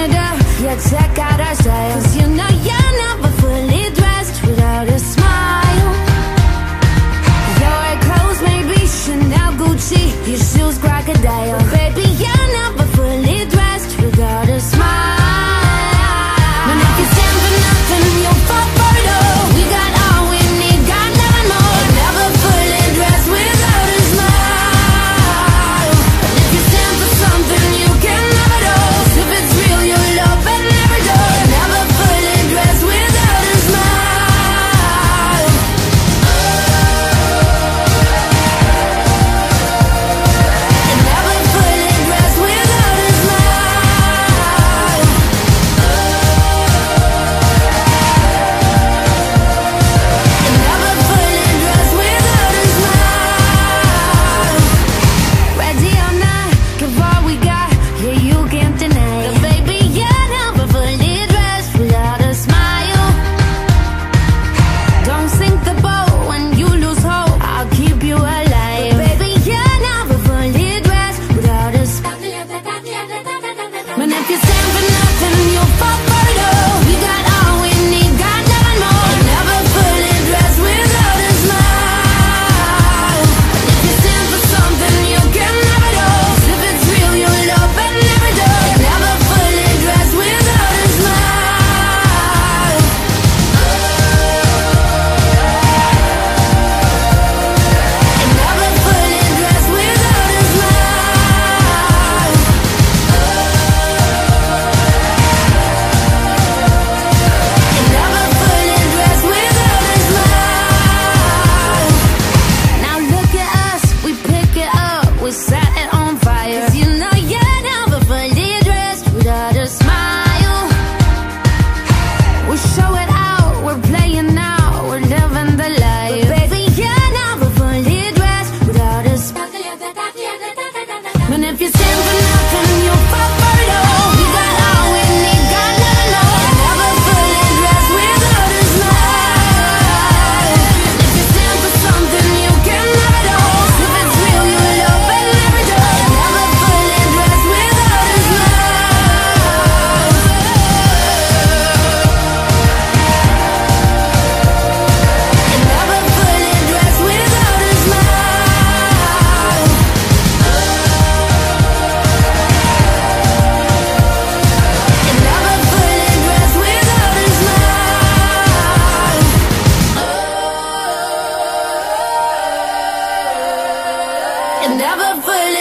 Canada, yeah, check out our style. 'Cause you know you're never fully dressed without a smile. Your clothes may be Chanel, Gucci, your shoes crocodile, but baby, you're never fully dressed without a smile. And if you stand for nothing, you'll fall for it all. We got all we need, got nothing more. You're never fully dressed without a smile. And if you stand for something, you can have it all. If it's real, you'll open every door. You're never fully dressed without a smile. You're never fully dressed without a smile. You're never fully dressed without a smile. Ready or not, give all we got, yeah, you can't deny it. But baby, you're never fully dressed without a smile. Don't sink the boat when you lose hope, I'll keep you alive. But baby, you're never fully dressed without a smile. And if you stand for nothing, you'll fall for it all. We got all we need, got nothing more. You're never fully dressed without a smile. And if you stand for something, you can have it all. If it's real, you'll open every door. You're never fully dressed without a smile. You're never fully dressed without a smile. You're never fully dressed without a smile. Now look at us, we pick it up, we set it on fire. 'Cause you know you're never fully dressed without a smile. We show it out, we're playing now, we're living the life. But baby, you're never fully dressed without a smile. And if you stand for nothing, you'll fall for it all. We got all we need, got nothing more. You're never fully dressed without a smile. And if you stand for something, you can have it all. If it's real, you'll open every door. You're never fully dressed without a smile. You're never fully dressed without a smile. You're never fully dressed without a smile. You're never fully